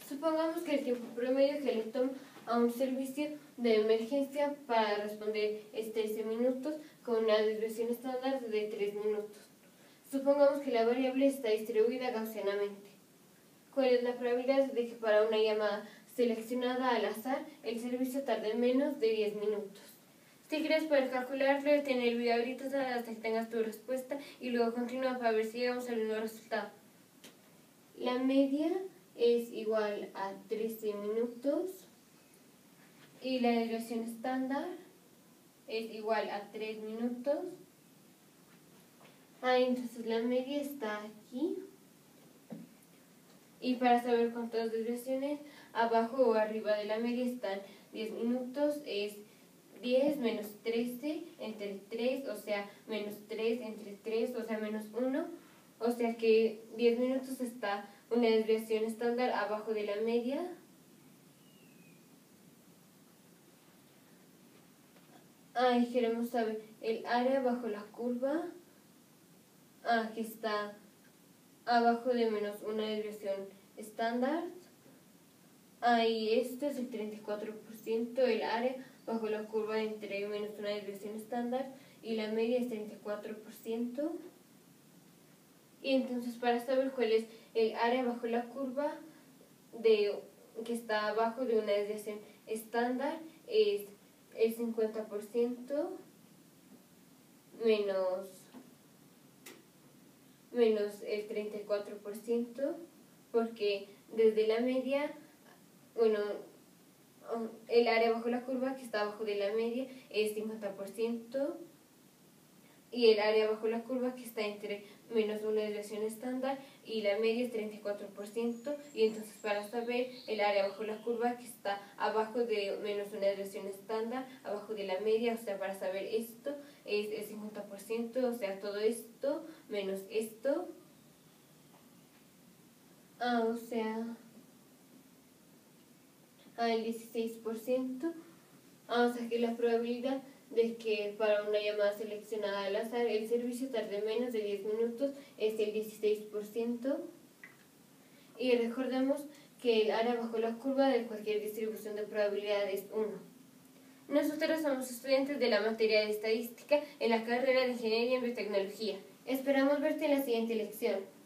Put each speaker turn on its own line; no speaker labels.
Supongamos que el tiempo promedio que le toma a un servicio de emergencia para responder es 13 minutos con una duración estándar de 3 minutos. Supongamos que la variable está distribuida gaussianamente. ¿Cuál es la probabilidad de que para una llamada seleccionada al azar el servicio tarde menos de 10 minutos? Si quieres poder calcularlo, detén el video ahorita hasta que tengas tu respuesta y luego continúa para ver si llegamos al mismo resultado. La media es igual a 13 minutos y la duración estándar es igual a 3 minutos. Entonces la media está aquí. Y para saber cuántas duraciones, abajo o arriba de la media están 10 minutos, es 10 menos 13 entre 3, o sea, menos 3 entre 3, o sea, menos 1. O sea que 10 minutos está una desviación estándar abajo de la media. Y queremos saber el área bajo la curva, que está abajo de menos una desviación estándar. Y esto es el 34%, el área bajo la curva entre menos una desviación estándar y la media es 34%. Y entonces para saber cuál es el área bajo la curva que está abajo de una desviación estándar es el 50% menos el 34%, porque desde la media, el área bajo la curva que está abajo de la media es 50%, y el área bajo la curva que está entre menos una desviación estándar y la media es 34%, y entonces para saber el área bajo la curva que está abajo de menos una desviación estándar, abajo de la media, o sea, para saber esto es el 50%, o sea, todo esto menos esto, o sea, el 16%, o sea que la probabilidad de que para una llamada seleccionada al azar el servicio tarde menos de 10 minutos es el 16%. Y recordemos que el área bajo la curva de cualquier distribución de probabilidad es 1. Nosotros somos estudiantes de la materia de estadística en la carrera de Ingeniería en Biotecnología. Esperamos verte en la siguiente lección.